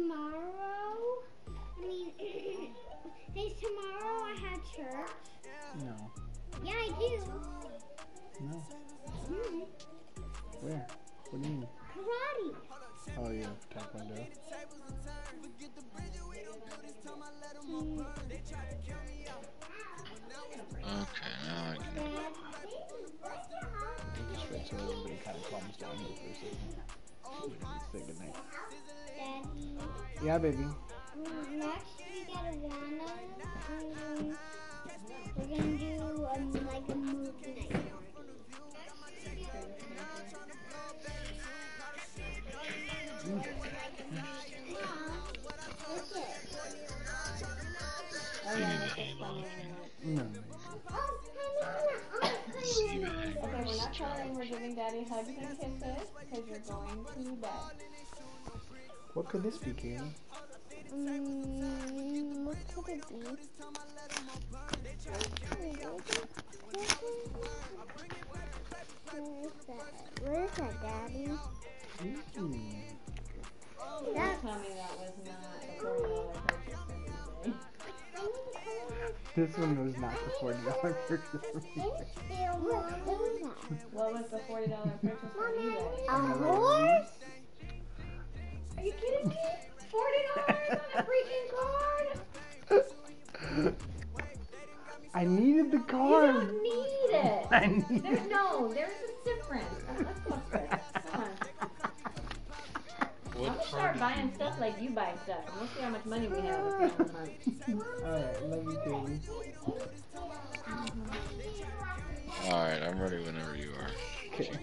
tomorrow? I mean, hey, tomorrow I have church. No. Yeah, I do. No. Mm. Where? What do you mean? Karate. Oh, yeah, taekwondo. Okay, now I can. Just wait till everybody kind of calms down here for a second. Say goodnight. Daddy. Yeah, baby. Next we gotta wanna. We're gonna do like a movie night. You need to handle No. it. Okay, we're not telling we're giving Daddy hugs and kisses because you're going to bed. What could this be, Kaylee? What could it be? Where is that, Daddy? Don't tell me that was not a $40 purchase for me today. This one was not the $40 purchase for me. What was the $40 purchase for me today? A horse? Are you kidding me? $40 on a freaking card? I needed the You card. don't need it. I need There's a difference. Let's go upstairs. Come on. I'm gonna start buying stuff like you buy stuff. And we'll see how much money we have at the end of the month. Alright, love you, Kaylee. Alright, I'm ready whenever you are. Okay.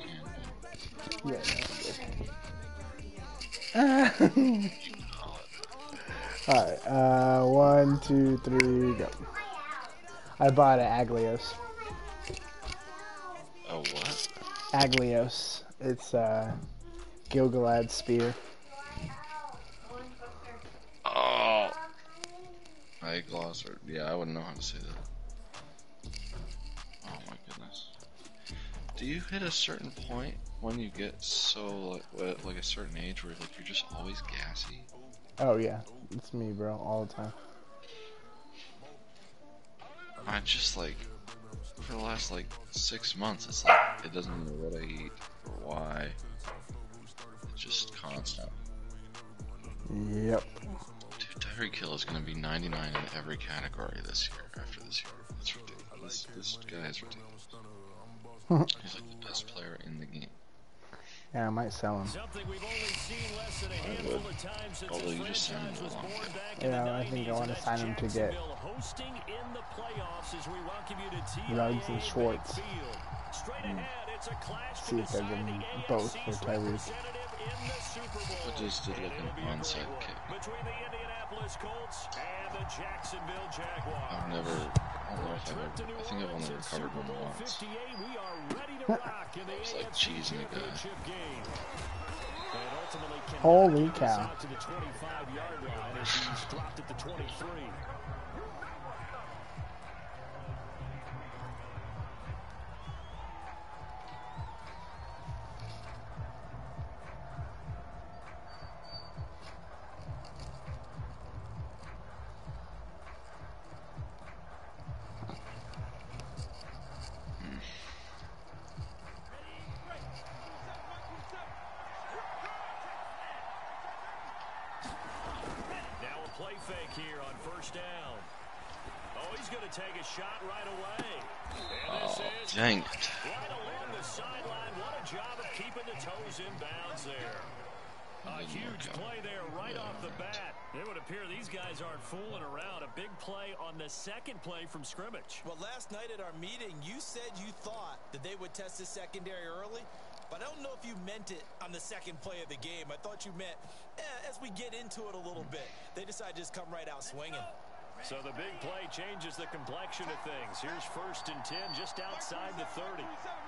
Yeah, Alright, 1, 2, 3, go. I bought an Aglios. Oh, what? Aglios. It's Gilgalad's spear. Oh! I glossed it. Yeah, I wouldn't know how to say that. Oh my goodness. Do you hit a certain point when you get so, like a certain age where like you're just always gassy? Oh yeah, it's me, bro, all the time. I just like, for the last like 6 months, it's like, it doesn't matter what I eat or why. It's just constant. Yep. Dude, Tyreek Hill is going to be 99 in every category this year, after this year. That's ridiculous. This guy is ridiculous. He's like the best player in the game. Yeah, I might sell him. I would. Although you just signed him a long time. Yeah, I think I want to sign him to get Ruggs and Schwartz. See if they're getting both for Tyreek. What just did like an onside kick? I've never, I don't know if I've ever, I think I've only recovered one once. It was like cheesing a guy. Holy cow. Take a shot right away. Oh, dang it. Right along the sideline. What a job of keeping the toes in bounds there. A huge play there right off the bat. It would appear these guys aren't fooling around. A big play on the second play from scrimmage. Well, last night at our meeting, you said you thought that they would test the secondary early, but I don't know if you meant it on the second play of the game. I thought you meant, as we get into it a little bit, they decided to just come right out swinging. So the big play changes the complexion of things. Here's 1st and 10 just outside the 30.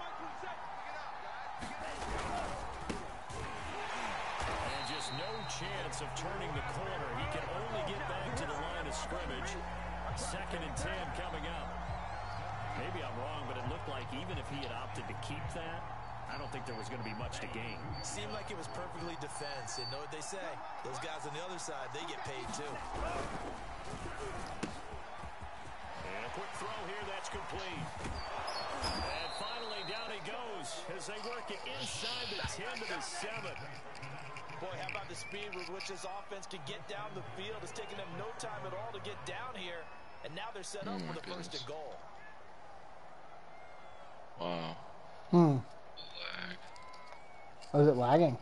And just no chance of turning the corner. He can only get back to the line of scrimmage. 2nd and 10 coming up. Maybe I'm wrong, but it looked like even if he had opted to keep that, I don't think there was going to be much to gain. Seemed like it was perfectly defense. And know what they say? Those guys on the other side, they get paid too. And a quick throw here, that's complete. And finally, down he goes as they work it inside the 10 to the 7. Boy, how about the speed with which this offense can get down the field? It's taking them no time at all to get down here. And now they're set up for the first and goal. Wow. Lag. Was it lagging?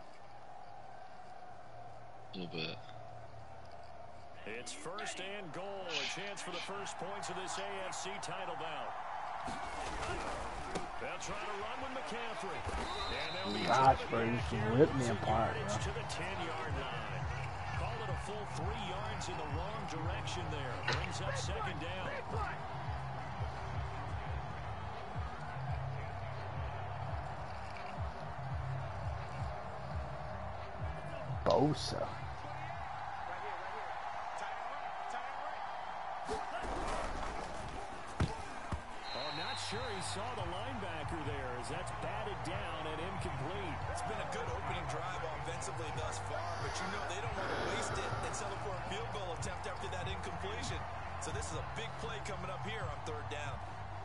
A little bit. It's first and goal. A chance for the first points of this AFC title bout. They'll try to run with McCaffrey. And they'll be Gosh, bro, you just ripped me apart, bro. to the 10-yard line. Called it a full 3 yards in the wrong direction there. Brings up second down. Bosa. Sure, he saw the linebacker there as that's batted down and incomplete. It's been a good opening drive offensively thus far, but you know they don't want to waste it and settle for a field goal attempt after that incompletion. So this is a big play coming up here on third down.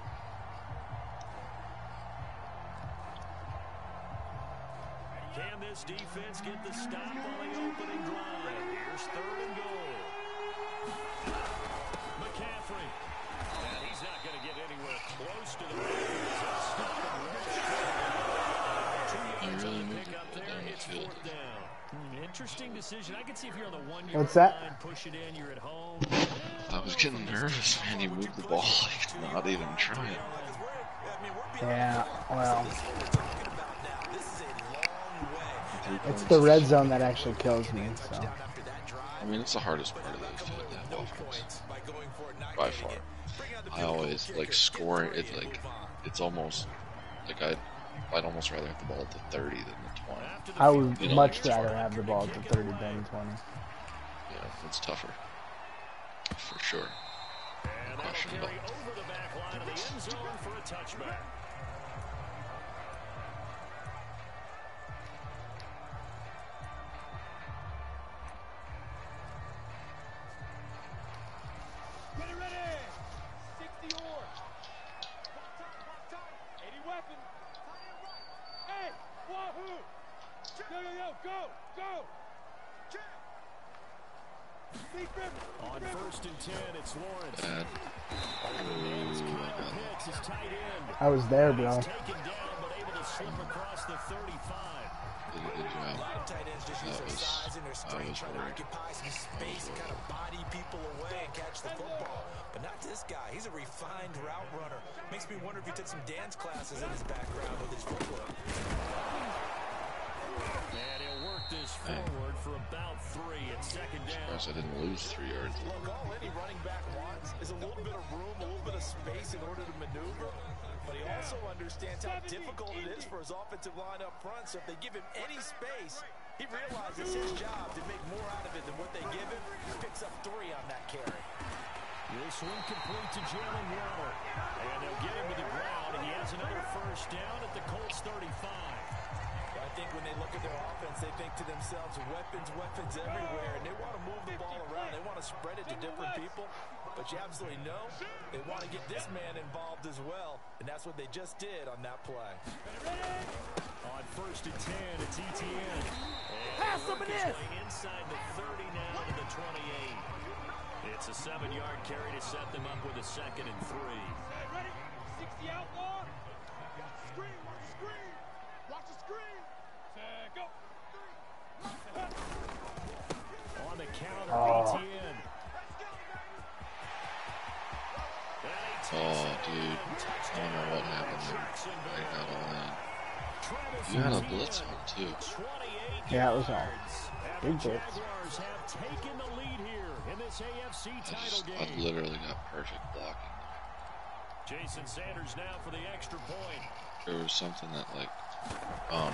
Can this defense get the stop on the opening drive? Here's third and goal. McCaffrey. And he's not going to get anywhere close to the Interesting decision. I can see if you're on the 1-yard What's that? line, push it in, you're at home. I was getting nervous, man. You moved the ball like not even trying. Yeah, well. It's the red zone that actually kills me, so. I mean, it's the hardest part of the field, that offense. By far. I always, like, scoring, it's almost, like, I'd almost rather have the ball at the 30 than the 20. I would much rather have the ball at the 30 than the 20. Yeah, it's tougher. For sure. And that'll carry over the back line of the end zone for a touchback. Ready, ready! 60 or. Time. 80 weapons. Hey, wahoo! Yo, go! On first and 10, it's Lawrence. Bad. I was there, bro. Taken down, but able to slip across the 35. Did a good job. Tight ends just use their size and their strength, trying to occupy some space and kind of body people away and catch the football. But not this guy. He's a refined route runner. Makes me wonder if he took some dance classes in his background with his footwork. And he'll work this forward for about 3 at second down. I didn't lose 3 yards. Look, all any running back wants is a little bit of room, a little bit of space in order to maneuver. But he also understands how difficult it is for his offensive line up front. So if they give him any space, he realizes his job to make more out of it than what they give him. He picks up 3 on that carry. This one complete to Jalen Waddle. And they'll get him to the ground. And he has another first down at the Colts 35. I think when they look at their offense, they think to themselves, weapons everywhere, and they want to move the ball around. They want to spread it to different people, but you absolutely know they want to get this man involved as well, and that's what they just did on that play. On first and 10, it's ETN. Pass him in! Inside the 30 now to the 28. It's a 7-yard carry to set them up with a second and 3. Ready? 60 outlaw. Screen. Watch the screen. Go. On the counter, ETN. Oh, dude. I don't know what happened there. I got all in. You had a blitz on, too. Yeah, it was all. Big blitz. Jaguars have taken the lead here in this AFC title game. I literally got perfect blocking. Jason Sanders now for the extra point. There was something that, like, oh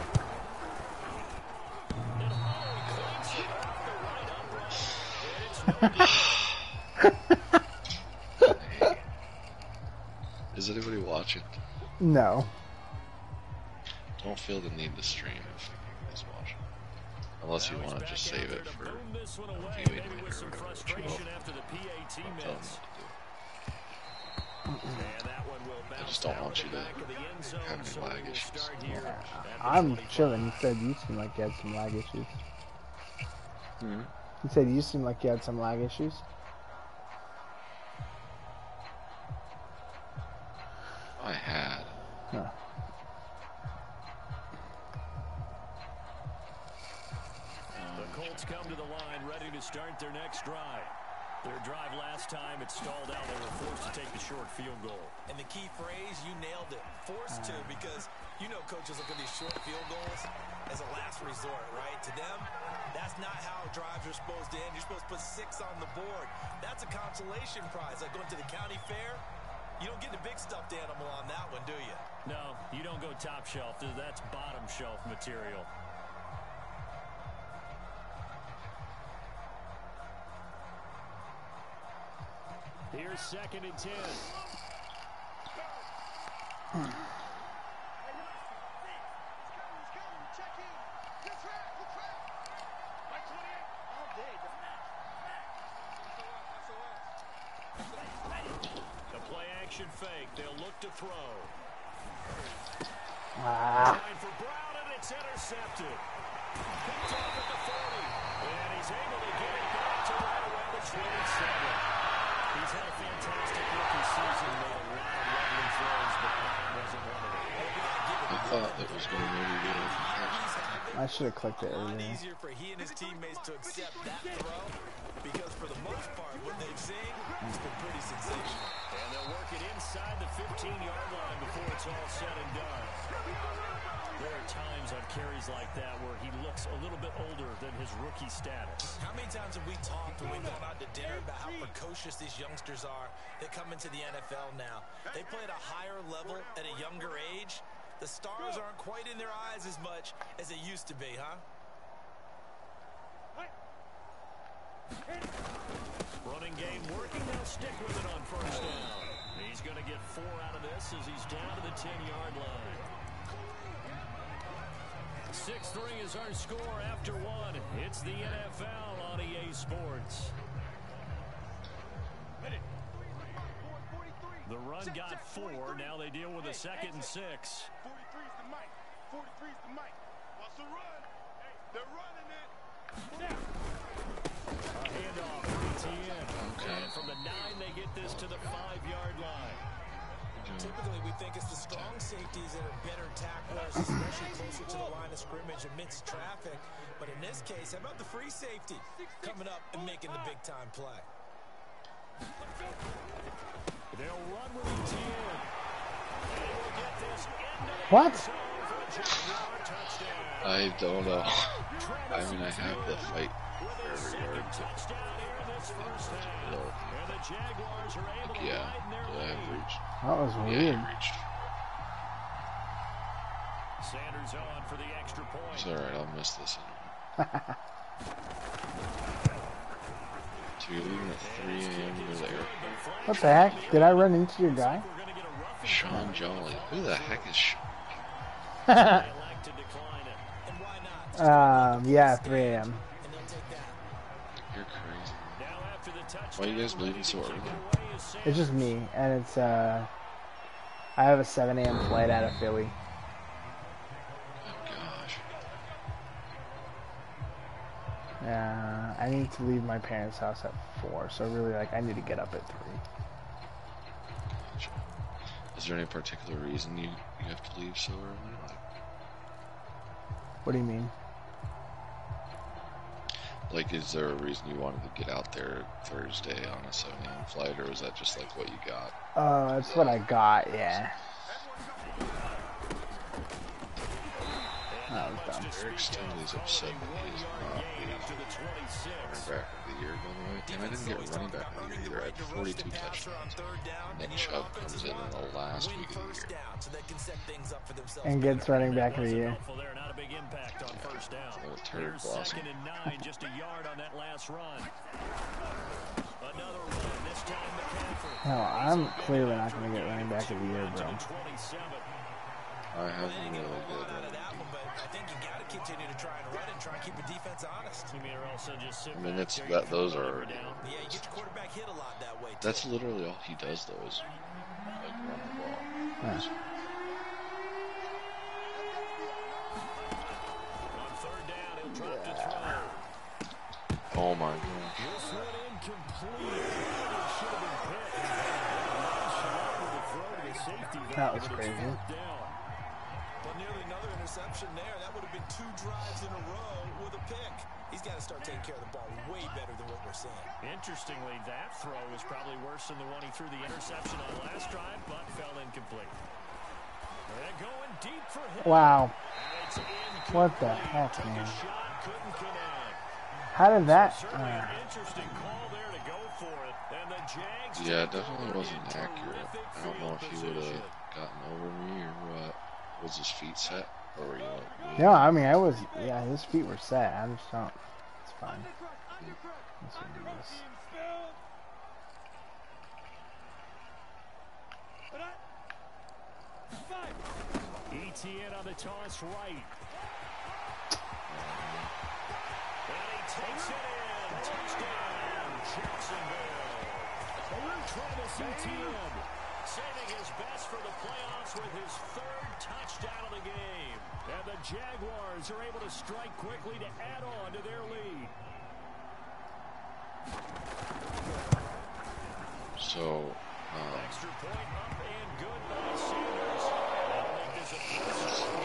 no. Is anybody watching? No. don't feel the need to stream if he's watching. Unless you want to just save it for viewing later or whatever. Which you will. Don't tell them what to do. I just don't want you to have any lag issues. Yeah, I'm chilling. You said you seemed like you had some lag issues. Hmm? You said you seemed like you had some lag issues. I had. Huh. The Colts come to the line, ready to start their next drive. Their drive last time, it stalled out. They were forced to take the short field goal. And the key phrase, you nailed it. Forced to, because you know coaches look at these short field goals as a last resort, right? To them, that's not how drives are supposed to end. You're supposed to put 6 on the board. That's a consolation prize. Like going to the county fair, you don't get the big stuffed animal on that one, do you? No, you don't go top shelf. That's bottom shelf material. Here's 2nd and 10. The play action fake. They'll look to throw. Line for Brown, and it's intercepted. Picked off at the 40. And he's able to get it back to right around the 27. He's had a fantastic rookie season, made a lot of lovely throws, but that wasn't one of them. I thought that was going to maybe get a catch. I should have clicked it A lot earlier. easier for he and his teammates to accept that throw, because for the most part, what they've seen has been pretty sensational. And they'll work it inside the 15-yard line before it's all said and done. There are times on carries like that where he looks a little bit older than his rookie status. How many times have we talked when we've gone out to dinner about how precocious these youngsters are that come into the NFL now? They play at a higher level at a younger age. The stars aren't quite in their eyes as much as they used to be, huh? Running game working. They'll stick with it on first down. He's going to get 4 out of this as he's down to the 10-yard line. 6-3 is our score after 1. It's the NFL on EA Sports. The run got 4. Now they deal with a 2nd and 6. 43's the mic. 43's the mic. Watch the run. They're running it. A handoff for ETN. Okay. And from the 9, they get this to the 5-yard line. Typically, we think it's the strong safeties that are better tacklers, especially closer to the line of scrimmage amidst traffic. But in this case, how about the free safety coming up and making the big-time play? They'll run with ETN. They will get this into the What? I don't know. I mean, I have the fight for every yard. Yeah, I have reached. That was Yeah, weird. I reached. Sanders on for the extra point. It's alright, I'll miss this anyway. So you're leaving at 3 a.m. to go to the airport? What the heck? Did I run into your guy? Sean Jolly. Who the heck is Sean? Yeah, 3 a.m. You're crazy. Why are you guys leaving so early? It's just me, and it's I have a 7 a.m. flight out of Philly. Oh gosh. Yeah, I need to leave my parents' house at 4, so really, like, I need to get up at 3. Gotcha. Is there any particular reason you have to leave so early? What do you mean? Like, is there a reason you wanted to get out there Thursday on a 7 a.m. flight, or was that just like what you got? That's what I got, yeah. That was dumb. Eric Stingley's upset that he is not the running back of the year, by the way. And I didn't get running back of the year either. I had 42 touchdowns. Nick Chubb comes in the last week of the year. And gets running back of the year. What a turd blossom. Just a yard on that last run. Another run, this time McCaffrey. No, I'm clearly not going to get running back of the year, bro. I have him really good. I think you got to continue to try and run and try and keep the defense honest. You mean, or also just sit I mean, back it's there, that you those throw are. it down. Yeah, you get your quarterback hit a lot that way, too. That's literally all he does, though, is like run the ball. Yeah. On third down, he'll drop to throw. Oh my god. This one incomplete. It should have been picked. Nice shot with the throw to the safety valve, That was but it's crazy. fourth down. But nearly another interception there. That would have been 2 drives in a row with a pick. He's got to start taking care of the ball way better than what we're seeing. Interestingly, that throw was probably worse than the one he threw the interception on last drive, but fell incomplete. They're going deep for him. Wow. And it's incomplete. What the heck, Took a man? shot, couldn't connect. How did that? Certainly an interesting call there to go for it. And the Jags Yeah, it take definitely over wasn't in accurate. terrific I don't know field if he would position. have gotten over me or what. Was his feet set? Or were you like, No, I mean, yeah, his feet were set. I just don't. It's fine. Let's do this. ETN on the toss right. And he takes it in. Touchdown, Jacksonville. Travis Etienne saving his best for the playoffs with his 3rd touchdown of the game. And the Jaguars are able to strike quickly to add on to their lead. so, Extra point up and good by Sanders. That'll make this a first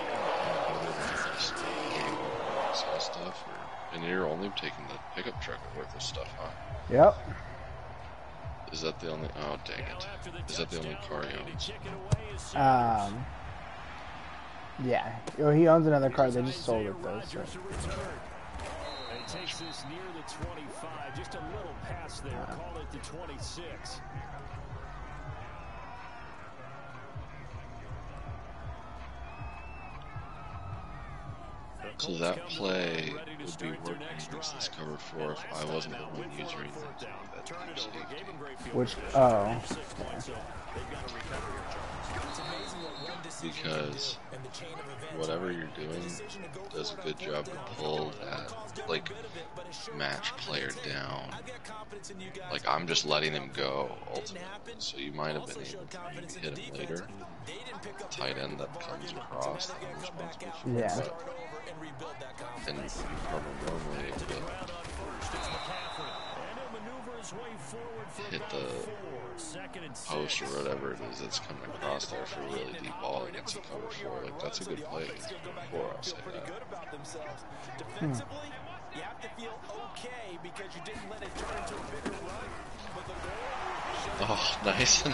stuff, and you're only taking the pickup truck worth of stuff, huh? Yep. Is that the only? Oh dang it! Is that the only car he owns? Yeah. Well, he owns another car. They just sold it though. So. He takes this near the 25, just a little past there. Call it the 26. So that play would be working against this cover 4 if I wasn't the one using that. Which? Oh. Because whatever you're doing does a good job to pull that, like, match player down. Like, I'm just letting him go, ultimately. So you might have been able to maybe hit him later. Tight end that comes across that I'm responsible for. Yeah. And you're normally able to hit the post or whatever it is that's coming across there for a really deep ball against a cover 4. Like, that's a good play against cover 4, I'll say that. Defensively, you have to feel okay because you didn't let it turn into a bigger run. But the goal. Oh, nice.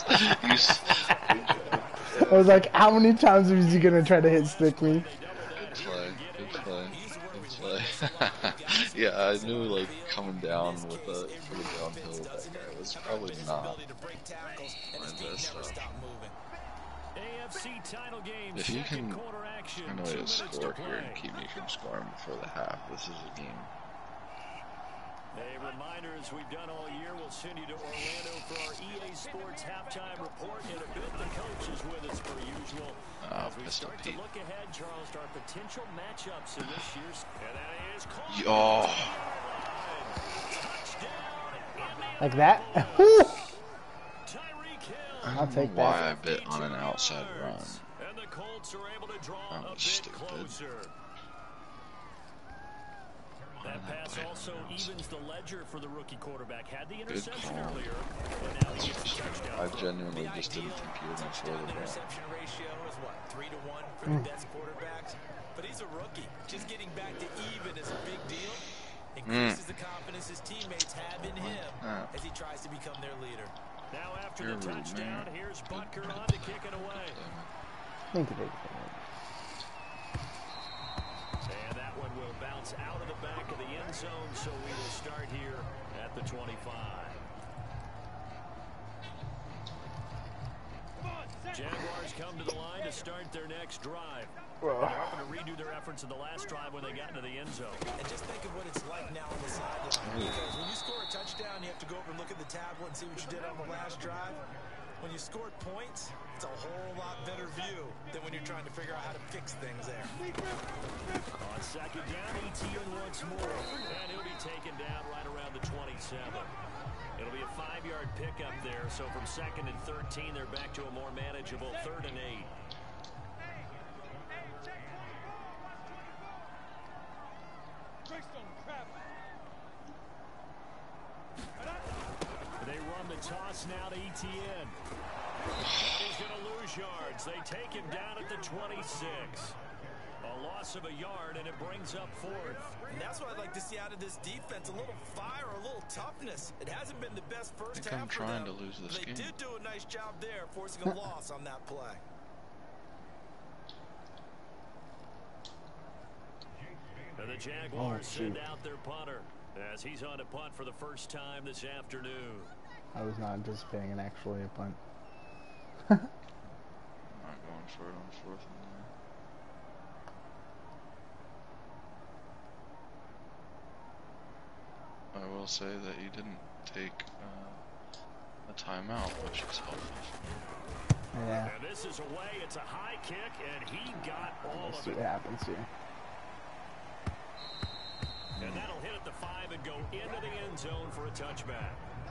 I was like, how many times is he gonna try to hit stick me? Good play. Good play. Good play. Yeah, I knew, like, coming down with the downhill with that guy was probably not my best stuff. If you can find a way to score here and keep me from scoring before the half, this is a game. A reminder, as we've done all year, we'll send you to Orlando for our EA Sports halftime report. In a bit, the coach is with us per usual. As we start to look ahead, Charles, to our potential matchups in this year's. And that is Oh. Like that? I'll take that. Why I bit on an outside run. And the Colts are able to draw That a was bit stupid. closer. That pass also evens the ledger for the rookie quarterback. Had the interception earlier, but now he gets the touchdown. I genuinely just didn't think he was going to throw the ball. Interception ratio is what, 3-to-1 for the best quarterbacks? But he's a rookie. Just getting back to even is a big deal. Increases the confidence his teammates have in him as he tries to become their leader. Now after the touchdown, here's Butker on to kick it away. Thank you, And that one will bounce out of the back of the end zone, so we will start here at the 25. Jaguars come to the line to start their next drive. They're hoping to redo their efforts in the last drive when they got into the end zone. And just think of what it's like now on the sideline. Because when you score a touchdown, you have to go over and look at the tablet and see what you did on the last drive. when you scored points, it's a whole lot better view than when you're trying to figure out how to fix things there. On second down, Etienne once more, and he'll be taken down right around the 27. It'll be a 5-yard pickup there, so from 2nd and 13, they're back to a more manageable 3rd and 8. They run the toss now to Etienne. And he's going to lose yards. They take him down at the 26. A loss of a yard, and it brings up 4th. And that's what I'd like to see out of this defense. A little fire, a little toughness. It hasn't been the best first half I'm for trying them. to lose this They game. did do a nice job there, forcing a loss on that play. And the Jaguars send out their punter as he's on to punt for the first time this afternoon. I was not anticipating an actually a punt. I'm not going for it on 4th and 9. I will say that he didn't take a timeout, which is helpful. Yeah. And this is away. It's a high kick, and he got all Let's of see it. what happens here. And that'll hit at the 5 and go into the end zone for a touchback.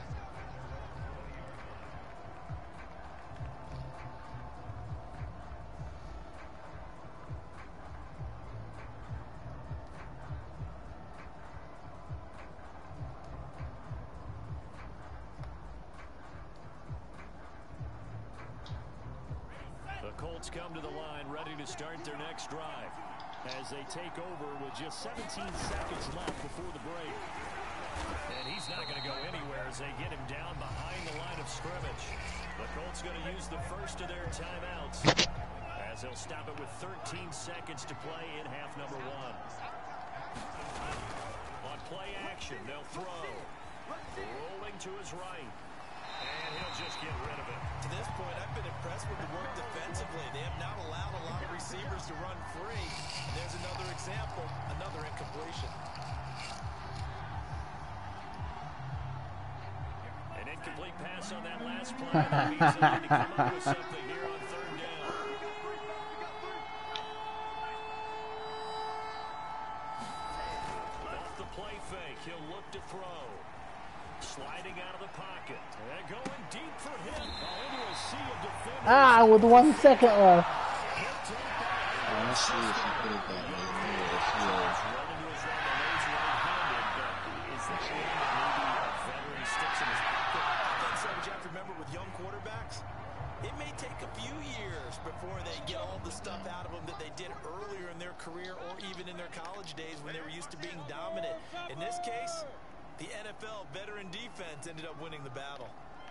The Colts come to the line ready to start their next drive as they take over with just 17 seconds left before the break. And he's not going to go anywhere as they get him down behind the line of scrimmage. The Colts going to use the first of their timeouts as they'll stop it with 13 seconds to play in half number 1. On play action, they'll throw. Rolling to his right. And he'll just get rid of it. To this point, I've been impressed with the work defensively. They have not allowed a lot of receivers to run free. And there's another example, another incompletion. An incomplete pass on that last play. That means they need to come up with something here on 3rd down. Off the play fake, he'll look to throw. Sliding out of the pocket. And going deep for him. Into a sea of defenders. Ah, with 1 second left. Honestly, if you put it that way, maybe I feel Running to his right, I know he's right-handed, but is that one that maybe a veteran sticks in his pocket? I think so, but you have to remember with young quarterbacks, it may take a few years before they get all the stuff out of them that they did earlier in their career or even in their college days when they were used to being dominant. In this case, the NFL veteran defense ended up winning the battle.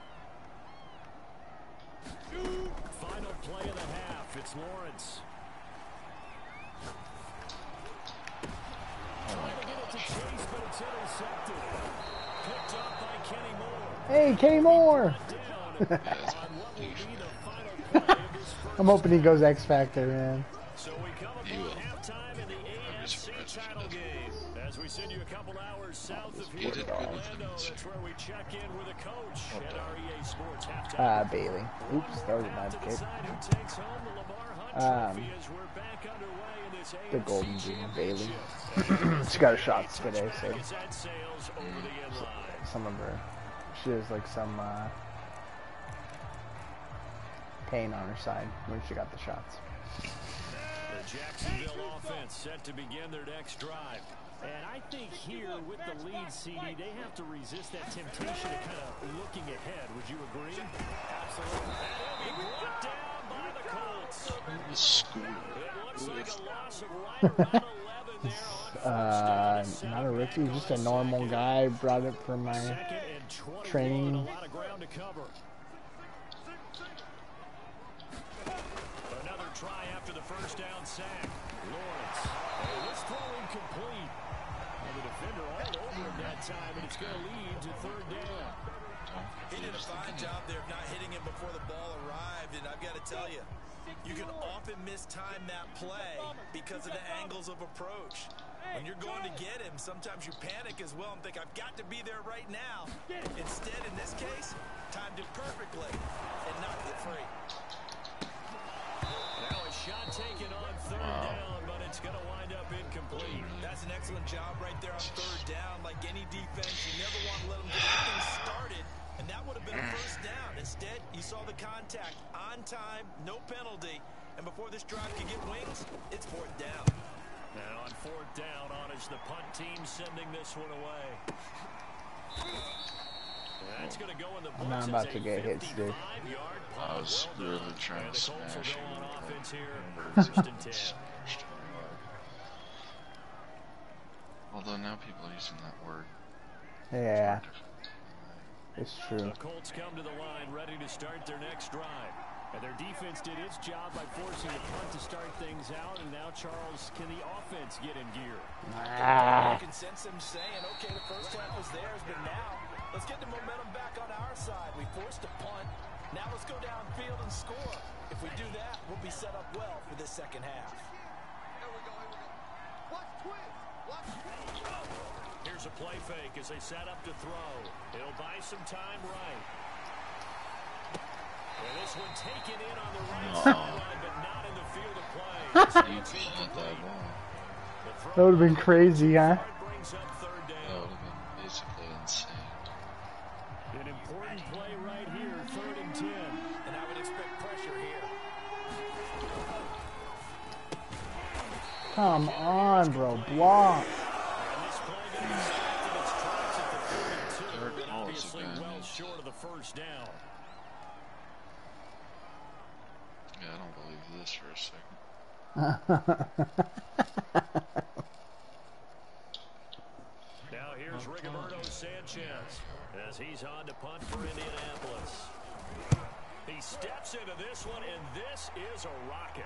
Final play of the half. It's Lawrence. Trying to get it to Chase, but it's intercepted. Picked up by Kenny Moore. Hey, Kenny Moore! Down on what will be the final play of this first I'm hoping he goes X Factor, man. So we come upon halftime in the AFC title game. As we send you a couple hours south of here in Orlando, that's where we check in with a coach at our EA Sports halftime. Bailey. Oops, that was a bad To kick. decide who takes home the Lamar Hunt trophy as we're back underway in this The AFC Golden Bean Bailey. championship. She got a shot today, so As that sails over the end line. some of her, she has like some pain on her side when she got the shots. The Jacksonville offense set to begin their next drive. And I think here with the lead, CD, they have to resist that temptation of kind of looking ahead. Would you agree? Absolutely. And he'll be brought down by the Colts. the school. It looks like a loss of right around 11 there on first down. Not a rookie, just a normal guy. Brought it for my Second and 21, training. a lot of ground to cover. Another try after the first down sack. Lawrence. Oh, this throw incomplete. And the defender all over him that time, and it's going to lead to 3rd down. He did a fine job there of not hitting him before the ball arrived, and I've got to tell you, you can often mistime that play because of the angles of approach. When you're going to get him, sometimes you panic as well and think, I've got to be there right now. Instead, in this case, timed it perfectly and knocked it free. Now a shot taken on third down, but it's going to wind up incomplete. That's an excellent job right there on third down. Like any defense, you never want to let them get anything started, and that would have been a first down. Instead, you saw the contact on time, no penalty, and before this drive could get wings, it's fourth down. Now on fourth down, on is the punt team sending this one away. That's going to go in the books. I'm not about to get hit, Steve. I was really trying to smash him. On offense here. First and 10. Although now people are using that word. Yeah, it's true. The Colts come to the line ready to start their next drive. And their defense did its job by forcing the punt to start things out. And now, Charles, can the offense get in gear? You can sense them saying, okay, the first half was theirs, but now let's get the momentum back on our side. We forced a punt. Now let's go downfield and score. If we do that, we'll be set up well for this second half. Here we go. Watch twins. Watch. Here's a play fake as they set up to throw. He'll buy some time right. And this one taken in on the right sideline, but not in the field of play. You pulled that ball. That would have been crazy, huh? Brings up third That down. would have been basically insane. An important play right here, third and 10. And I would expect pressure here. Come on, bro. Block. And this play going to be stopped in its tracks at the 42, Derek but Hall is obviously a guy well who's- short of the first down. Yeah, I don't believe this for a second. Now here's Rigoberto Sanchez as he's on to punt for Indianapolis. He steps into this one, and this is a rocket.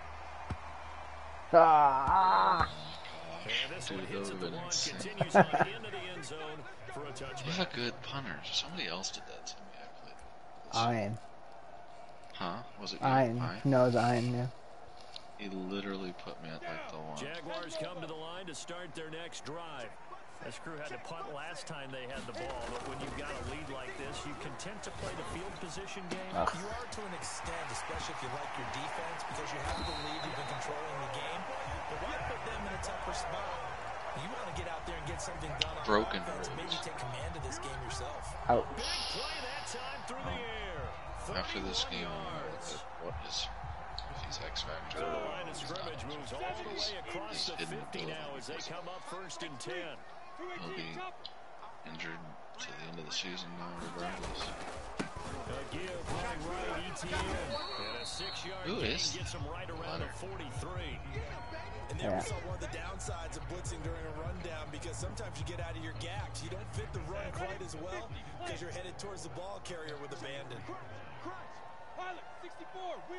Ah. And this Dude, one that hits would at have the been one, insane. continues on into the end zone for a He's touchback. a good punter. Somebody else did that to me. I played. Iron. Huh? Was it you? Iron. Iron? No, it's Iron, yeah. He literally put me at like the one. Jaguars come to the line to start their next drive. This crew had to punt last time they had the ball, but when you've got a lead like this, you content to play the field position game? Ugh. You are to an extent, especially if you like your defense, because you have the lead, you've been controlling the game. But why put them in a tougher spot? You want to get out there and get something done on Broken offense, ribs. maybe take command of this game yourself. Ouch. Big play that time through the air. After this 31 game, yards. what is if he's X Factor? The line of scrimmage He's moves not. all the He's- way across he's the hidden 50 ability. now as they come up first and 10. He'll be injured to the end of the season now, regardless. A give running right, ETN. And a 6-yard Who gain is gets him right around the 43. And there Yeah. we saw one of the downsides of blitzing during a rundown, because sometimes you get out of your gaps. You don't fit the run quite as well because you're headed towards the ball carrier with abandon. Pilot, 64, weak.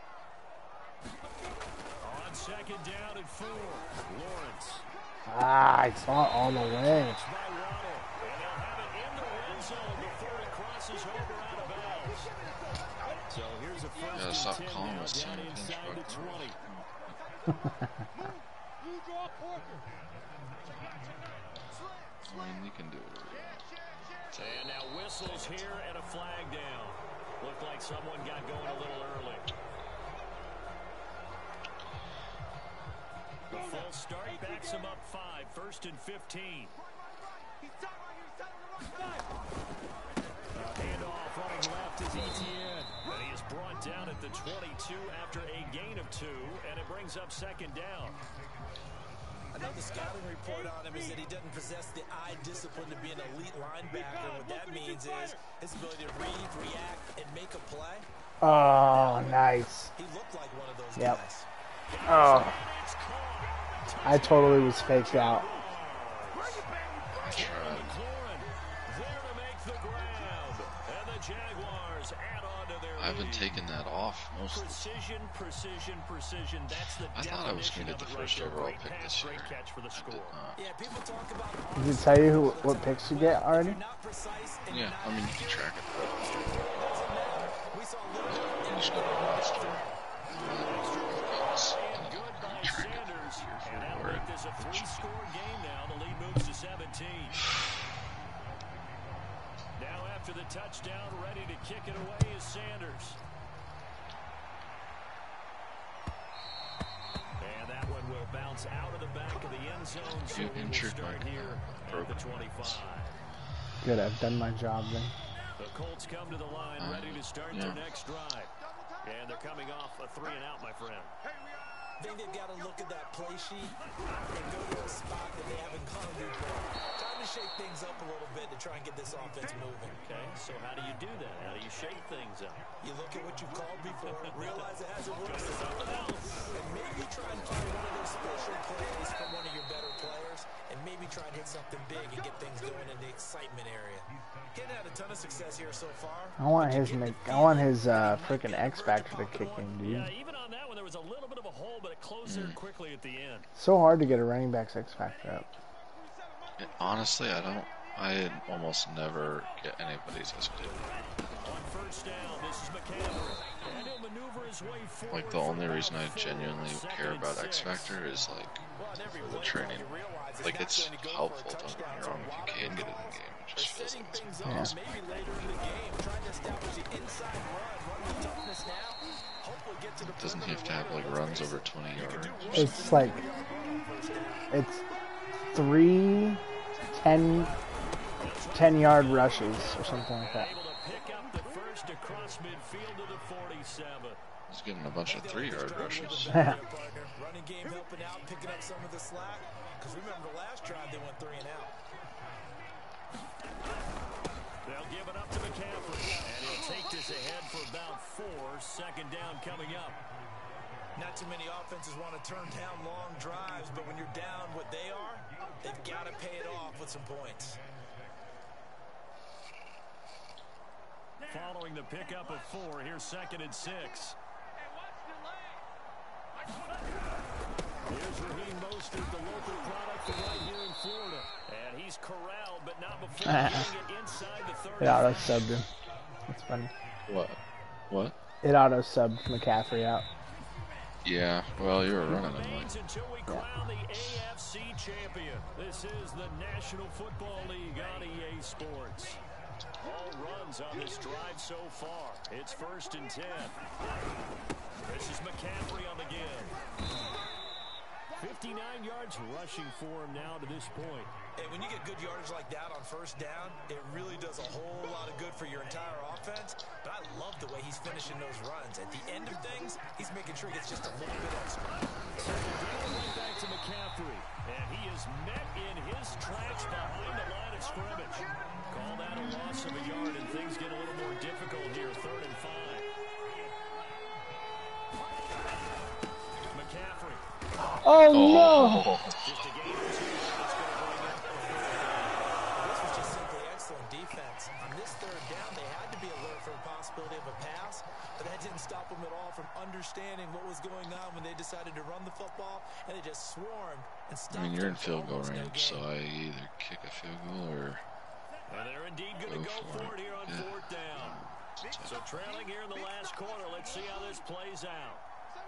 On second down and 4, Lawrence. Ah, I saw it all the way. By Waddle. And they'll have it in the red zone before it crosses over out of bounds. So here's a Gotta first stop and 10 calling now us down Tim inside the Pinchback. 20. You draw Parker. I mean, you can do it. And now whistles here and a flag down. Looked like someone got going a little early. The false start backs him up 5, first and 15. He's tight right here. He's tight on the right side. Handoff running left is ETN. And he is brought down at the 22 after a gain of 2, and it brings up second down. I know the scouting report on him is that he doesn't possess the eye discipline to be an elite linebacker. What that means is his ability to read, react, and make a play. Oh, nice. He looked like one of those Yep. guys. Oh, I totally was faked out. I tried. McLaurin there to make the grab. And the Jaguars add on to their I've been lead. taking that off most of the Precision, precision, precision. That's the I thought I was definition gonna of get the it right first there. overall Great pick pass, this year. great catch for the I did score. not. Yeah, people talk about. Does it tell you what picks you get already? If you're not precise and Yeah, you're I not mean, you can track it. doesn't matter. We saw a little You just go to the roster. And good by Sanders. And that'll make this is a 3-score game now. The lead moves to 17. Now after the touchdown, ready to kick it away is Sanders. And that one will bounce out of the back of the end zone. So we will start here at the 25. Good, I've done my job then. The Colts come to the line, ready to start their next drive. And they're coming off a 3-and-out, my friend. I think they've got to look at that play sheet and go to a spot that they haven't gone before. Time to shake things up a little bit to try and get this offense moving. Okay, so how do you do that? How do you shake things up? You look at what you called before, realize it hasn't worked for someone else, and maybe try and find one of those special plays from one of your better players, and maybe try and hit something big and get things going in the excitement area. Getting had a ton of success here so far. I want his freaking X Factor to kick in, dude. Yeah, even on that one, there was a little bit of a hole, but it closed there quickly at the end. So hard to get a running back's X Factor up. Honestly, I almost never get anybody's X Factor. On first down, this is McCaffrey. And he'll maneuver his way forward. Like, the only reason I genuinely care about X Factor is, like, for the training. Like, it's helpful, don't get me wrong, if you can get it in the game. It just feels like it's impossible. Maybe later in the game, trying to establish the inside run with toughness now. Hopefully get to the Doesn't he have to have, like, runs over 20 yards? It's like, it's 3 10-yard rushes or something like that. Able to pick up the first across midfield to the 47. He's getting a bunch of 3-yard rushes. Running game helping out, picking up some of the slack. Because remember the last drive they went 3-and-out. They'll give it up to McCaffrey. And he'll take this ahead for about 4. Second down coming up. Not too many offenses want to turn down long drives, but when you're down what they are, they've got to pay it off with some points. Following the pickup of 4, here's 2nd and 6. Here's Raheem Mostert, the local product from right here in Florida. And he's corralled, but not before getting it inside the 30. It auto-subbed him. That's funny. What? It auto-subbed McCaffrey out. Yeah, well, you were running him, like. Until we crown the AFC champion. This is the National Football League on EA Sports. All runs on this drive so far. It's 1st and 10. This is McCaffrey on the give. 59 yards rushing for him now to this point. Hey, when you get good yardage like that on first down, it really does a whole lot of good for your entire offense. But I love the way he's finishing those runs. At the end of things, he's making sure he gets just a little bit extra. So right back to McCaffrey. And he is met in his tracks behind the line of scrimmage. Call that a loss of a yard, and things get a little more difficult here. 3rd and 5. McCaffrey. Oh, no! Just a game or 2. This was just simply excellent defense. On this 3rd down, they had to be alert for a possibility of a pass, but that didn't stop them at all from understanding what was going on when they decided to run the football, and they just swarmed and stopped. I mean, you're in field goal range, so I either kick a field goal or And they're indeed going to go for it here on 4th down. So trailing here in the last quarter. Let's see how this plays out.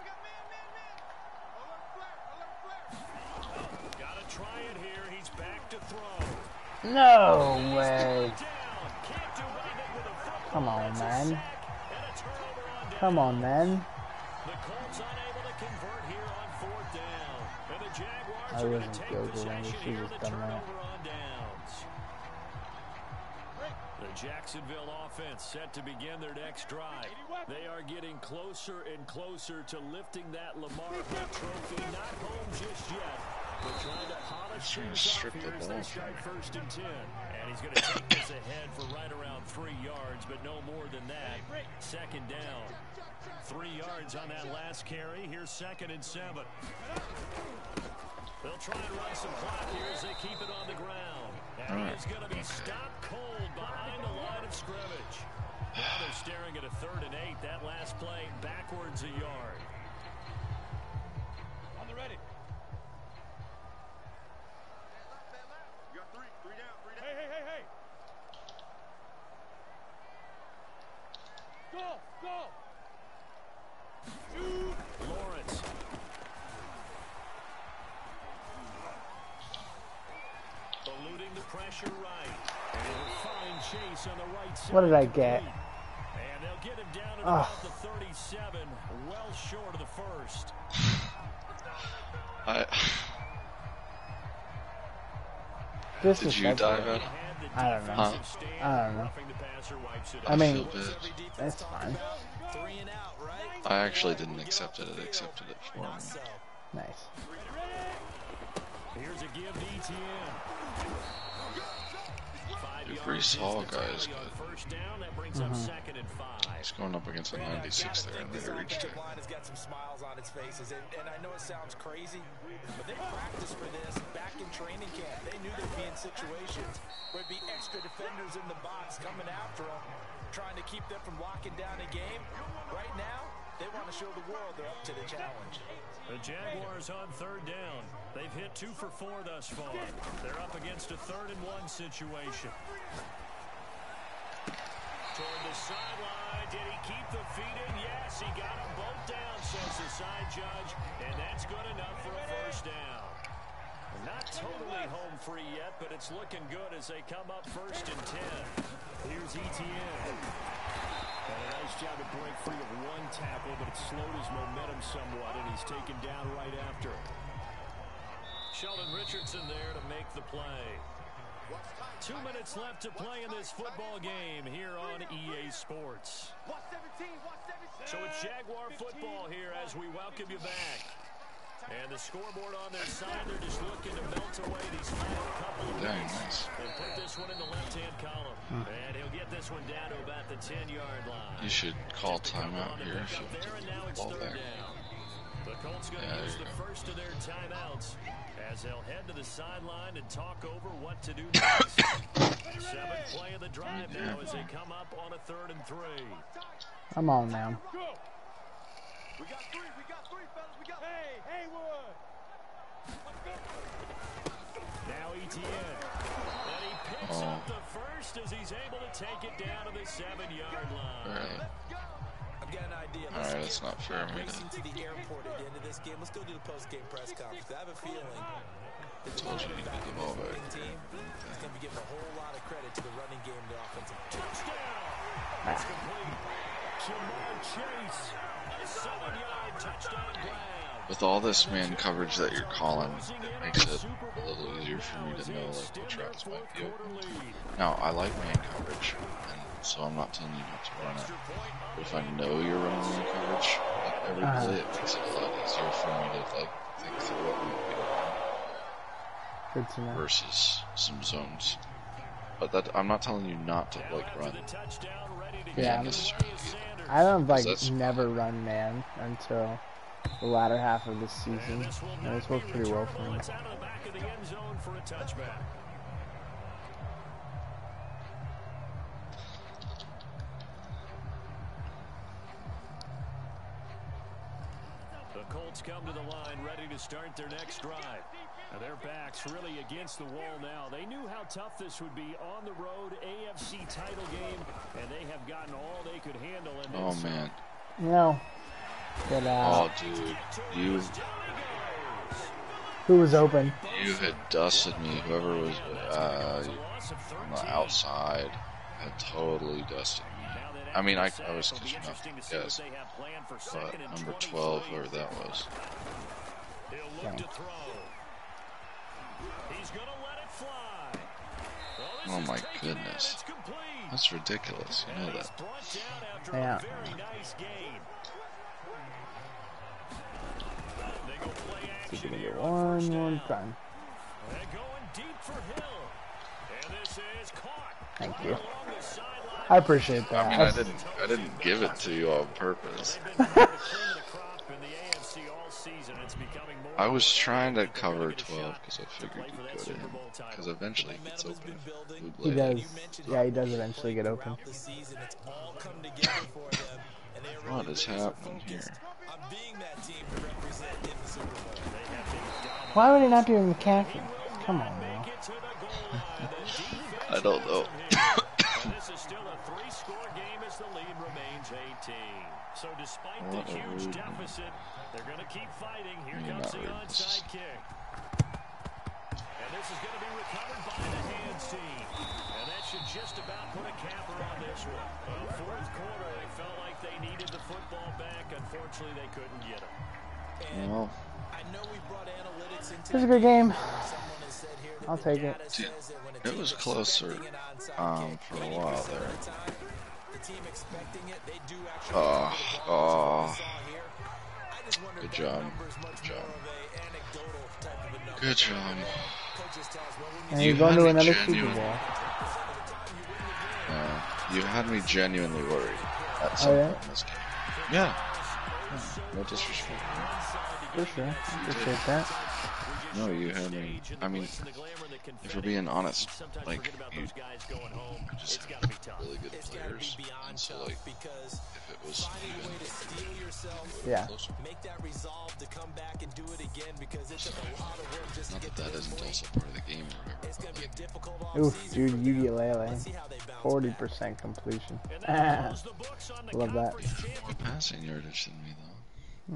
Got to try it here. He's back to throw. No way. Come on, man. Come on, man. The Colts unable to convert here on 4th down. And the Jaguars I are going wasn't to take joking. possession She here just on the done that. turnover on downs. The Jacksonville offense set to begin their next drive. They are getting closer and closer to lifting that Lamar Hunt trophy. Not home just yet, but trying to polish things off here as they start 1st and 10. And he's going to take this ahead for right around 3 yards, but no more than that. 2nd down. 3 yards on that last carry. Here's 2nd and 7. They'll try and run some clock here as they keep it on the ground. And he is going to be stopped cold behind the line of scrimmage. Now they're staring at a 3rd and 8. That last play backwards a yard. On the ready. You got 3 down. Hey. Go. Shoot. Lawrence. Chase on the right side. What did I get? And they'll get him down at about the 37, well short of the first. This is Did you dive at him? I don't know. Huh? I don't know. I I mean, feel bad. it's fine. I actually didn't accept it. It accepted it for me. Nice. Here's a give to ETN. Dude, Brees Hall guy is good. First down, that brings up second and 5. He's going up against a 96 there, and they reached it. Line has got some smiles on its faces, and I know it sounds crazy, but they practiced for this back in training camp. They knew they'd be in situations where it'd be extra defenders in the box coming after them, trying to keep them from locking down a game. Right now, they want to show the world they're up to the challenge. The Jaguars on third down. They've hit 2 for 4 thus far. They're up against a 3rd and 1 situation. Toward the sideline. Did he keep the feet in? Yes, he got them both down, says the side judge. And that's good enough for a first down. Not totally home free yet, but it's looking good as they come up 1st and 10. Here's ETN. And a nice job to break free of 1 tackle, but it slowed his momentum somewhat, and he's taken down right after. Sheldon Richardson there to make the play. 2 minutes left to play in this football game here on EA Sports. So it's Jaguar football here as we welcome you back. And the scoreboard on their side, they're just looking to melt away these final couple of minutes. And put this one in the left-hand column. And he'll get this one down to about the 10-yard line. You should call timeout here if you want to ball back. The Colts going to use the first of their timeouts as they'll head to the sideline and talk over what to do next. 7th play of the drive now as they come up on a 3rd and 3. I'm on now. We got 3, fellas. We got Haywood. Now ETN. And he picks up the first as he's able to take it down to the 7-yard line. I've got an idea. Alright, that's not fair. Racing to the airport at the end of this game. Let's go do the post-game press conference. I have a feeling I told you to get the ball back. team is going to be giving a whole lot of credit to the running game and the offensive. Touchdown. That's complete. Jamar Chase. A 7-yard touchdown grab. With all this man coverage that you're calling, it makes it a little easier for me to know like what routes might be open. Now, I like man coverage, and so I'm not telling you not to run it. But if I know you're running man coverage, like every play, it makes it a lot easier for me to like think through what might be open. Good to know. Versus some zones. But that I'm not telling you not to like run. Yeah, I don't like never run man until the latter half of this season, and it's worked pretty well for me. The Colts come to the line ready to start their next drive. Now their backs really against the wall now. They knew how tough this would be on the road, AFC title game, and they have gotten all they could handle. And oh man. No. Get out. Oh dude, you. Who was open? You had dusted me. Whoever was on the outside had totally dusted me. I mean, I was catching up, yes. But number 12, whoever that was. He'll look to throw. He's gonna let it fly. Oh my goodness. That's ridiculous. You know that. Yeah. Keep it in one more time. Thank you. I appreciate that. I mean, I didn't give it to you on purpose. I was trying to cover 12 because I figured you'd go to him. Because eventually he gets open. He does. Yeah, he does eventually get open. What is happening here? Why would he not do McCaffrey? Come on, now. I don't know. This is still a 3-score game as the lead remains 18. So despite the huge deficit, they're going to keep fighting. Here comes the onside kick. And this is going to be recovered by the hands team. And that should just about put a capper on this one. Fourth quarter, they felt like they needed the football back. Unfortunately, they couldn't get it. Well, I know we brought analytics into It was a good game. Someone has said here that I'll the take data it. says that when a it team was is closer expecting an onside kick, for a while 80% there. of the time, the team expecting it, they do actually recover the ball, which is what we saw here. I just wonder Good if job. that number is much Good more job. of a anecdotal type of a number. Good job. Coaches tell us, well, when And you you're going had to me another Super genuine. Bowl. You had me genuinely worried at some point in this game. Yeah. No disrespect. For sure. I appreciate that. No, you had me. I mean, if we're being honest, like, you just have really good players. And so, like, if it was even, Yeah. closer. make that resolve to come back and do it again because it took a lot of work just Not to get that to this isn't point. also part of the game or whatever. It's going But, to be a like, difficult Oof, offseason dude, for them. Ukulele. Let's see how they bounce 40% completion. And that closed the books on the Love that. conference championship. more passing yardage than me, though.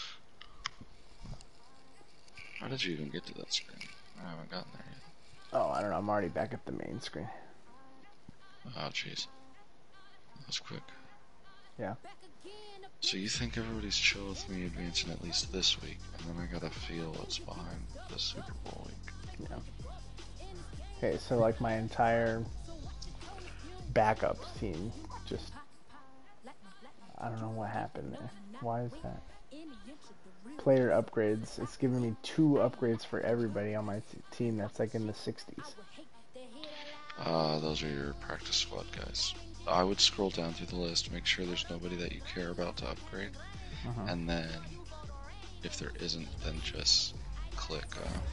How did you even get to that screen? I haven't gotten there yet. Oh, I don't know. I'm already back at the main screen. Oh, jeez. That was quick. Yeah. So you think everybody's chill with me advancing at least this week, and then I gotta feel what's behind the Super Bowl week. Yeah. Okay, so like my entire backups team just, I don't know what happened there. Why is that? Player upgrades. It's giving me 2 upgrades for everybody on my team. That's like in the 60s. Those are your practice squad guys. I would scroll down through the list, make sure there's nobody that you care about to upgrade, and then if there isn't, then just click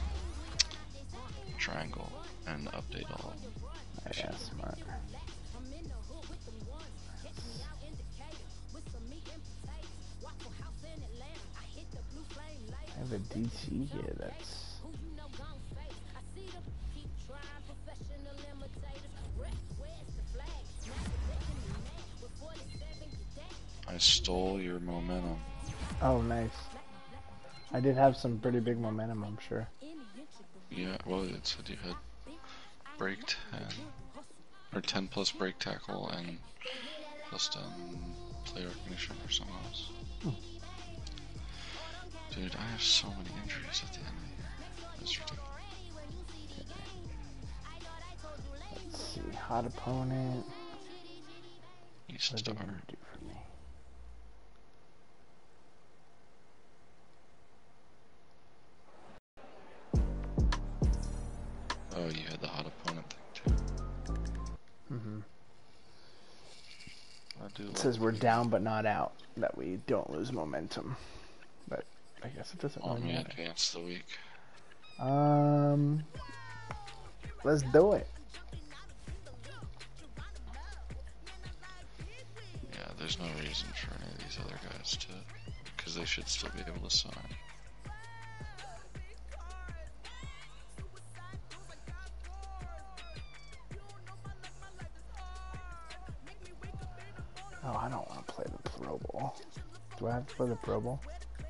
triangle and update all of them. Yeah, smart. I have a DT here that's... I stole your momentum. Oh, nice. I did have some pretty big momentum, I'm sure. Yeah, well, it said you had break 10, or 10 plus break tackle and plus 10 play recognition or something else. Dude, I have so many injuries at the end of the year. That's ridiculous. Let's see, hot opponent. You What are they star. gonna do for me? Oh, you had the hot opponent thing too. I do It like says we're down but not out. That we don't lose momentum. But I guess it doesn't want really me matter. advance the week. Let's do it. Yeah, there's no reason for any of these other guys to, because they should still be able to sign. Oh, I don't want to play the Pro Bowl. Do I have to play the Pro Bowl?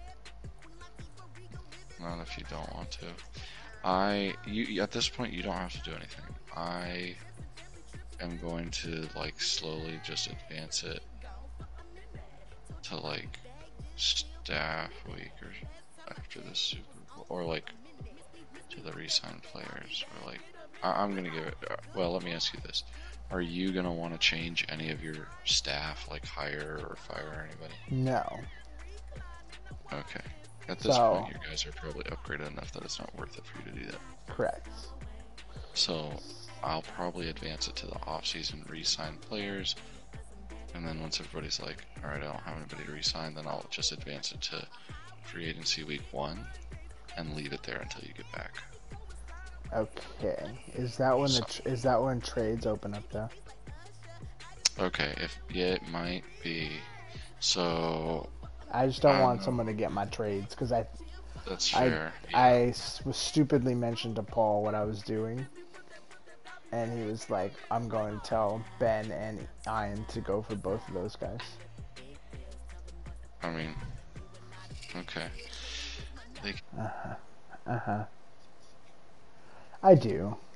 Not if you don't want to. You at this point you don't have to do anything. I am going to like slowly just advance it to like staff week or after the Super Bowl, or like to the re-signed players, or like I'm gonna give it. Well, let me ask you this: are you gonna want to change any of your staff, like hire or fire anybody? No. Okay. At this So- point, you guys are probably upgraded enough that it's not worth it for you to do that. Correct. So I'll probably advance it to the off-season re-sign players, and then once everybody's like, all right, I don't have anybody to re-sign, then I'll just advance it to free agency week 1 and leave it there until you get back. Okay. Is that when is that when trades open up though? Okay, it might be. So I just don't want someone to get my trades because that's fair. was stupidly mentioned to Paul what I was doing, and he was like, "I'm going to tell Ben and Ian to go for both of those guys." I mean, okay. I do.